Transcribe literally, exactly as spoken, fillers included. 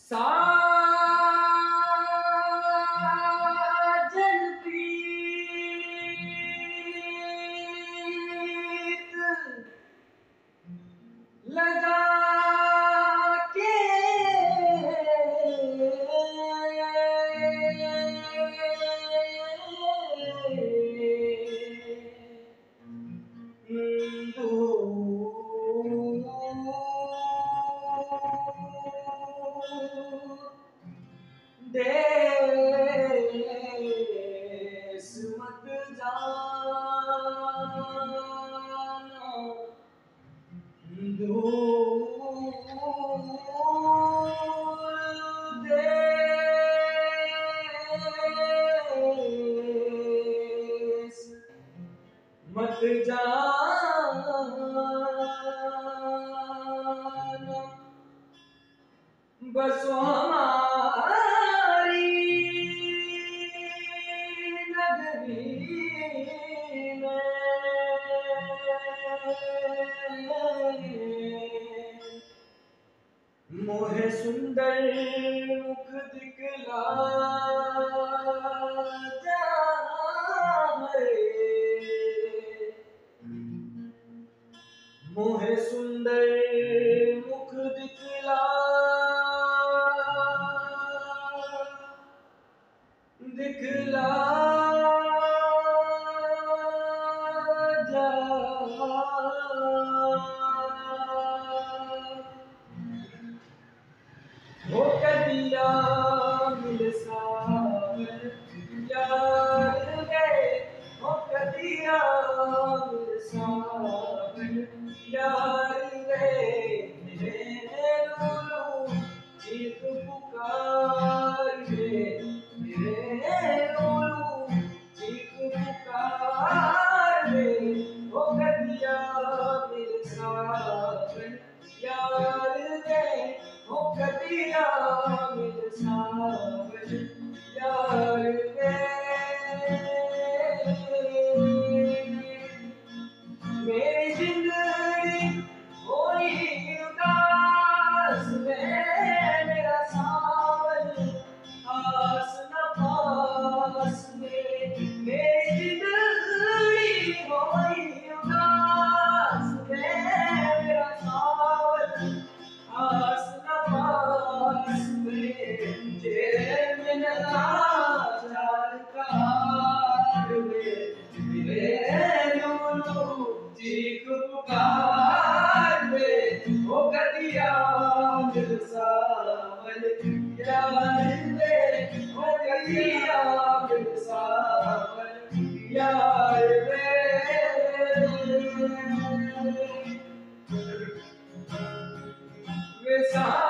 साजन प्रीत लगा के देश मत जाना दूर देश मत जाना बसो हमारी नगरी में मोहे सुंदर मुख दिखला जाए मोहे सुंदर मुख दिखला दिखला जा हो कदिया मिल सावर यार गए हो कदिया मिल सावर यार गए मेरे लूलू चीख पुकार गए मेरे लूलू चीख पुकार गए हो कदिया मिल सावर यार गए हो कदिया मिल सावर यार गए मेरी जिंदगी होई उदास में मेरा सावन आस न पास में मेरी जिंदगी होई उदास में मेरा सावन आस न पास में जेरे में नाचार कार में मेरे लूलू चीख पुकार में हो कदिया मिल सावन यार में हो कदिया मिल सावन यार में वे